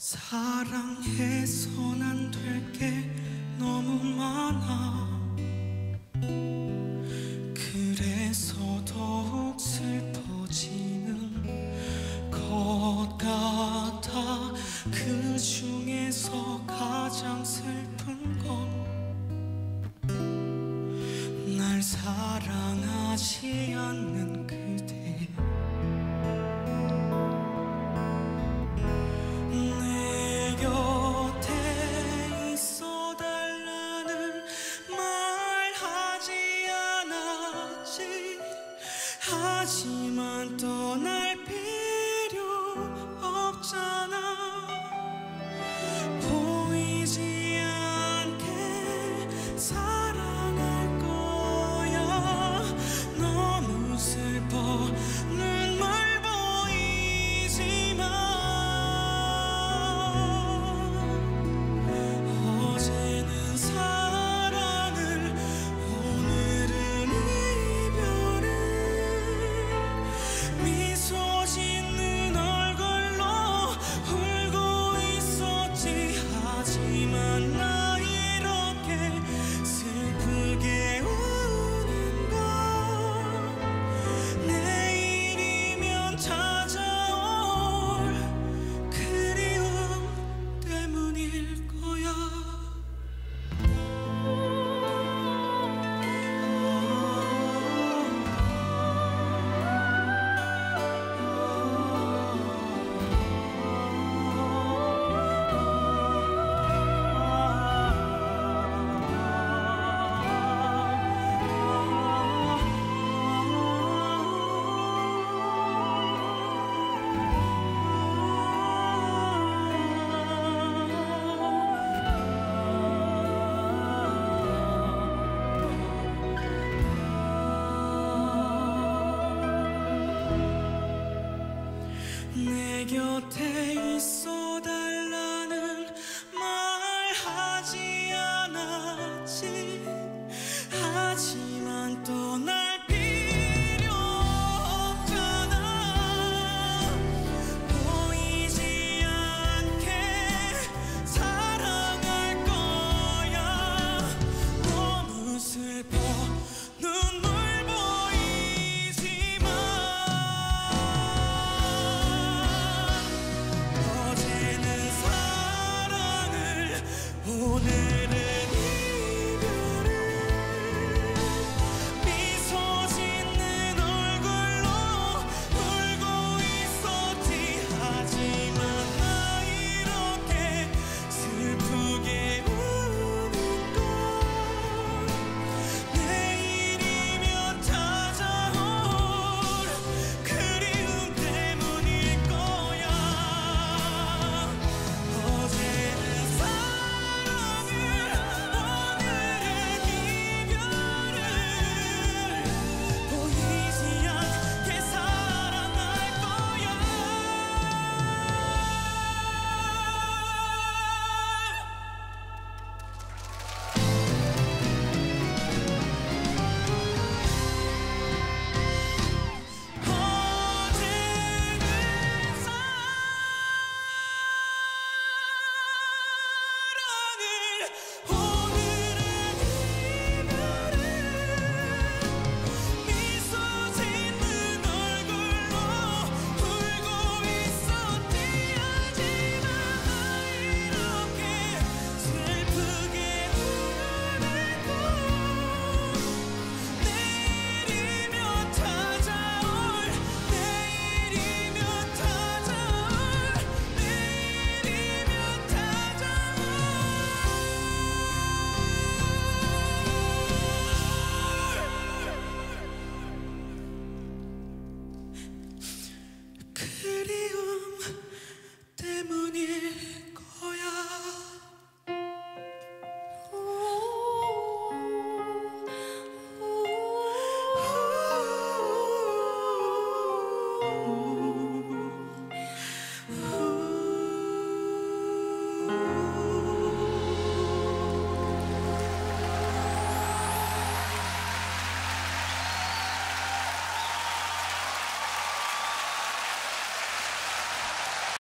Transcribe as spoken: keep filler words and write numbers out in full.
사랑해선 안 될 게 너무 많아. 그래서 더욱 슬퍼지는 것 같아. 그 중에서 가장 슬픈 건 날 사랑하지 않는 그대. 내 곁에 있어 달라는 말 하지 않았지. 하지만 떠날 필요 없잖아. 보이지 않게 사랑할 거야. 너무 슬퍼 눈물 보이지만 어제는 사랑을 오늘은 이별을 미소 짓는 얼굴로 울고 있었지. 하지만 나 이렇게 슬프게 우는 건 내일이면 찾아올 그리움 때문일 거야. 내 곁에 있어 달라.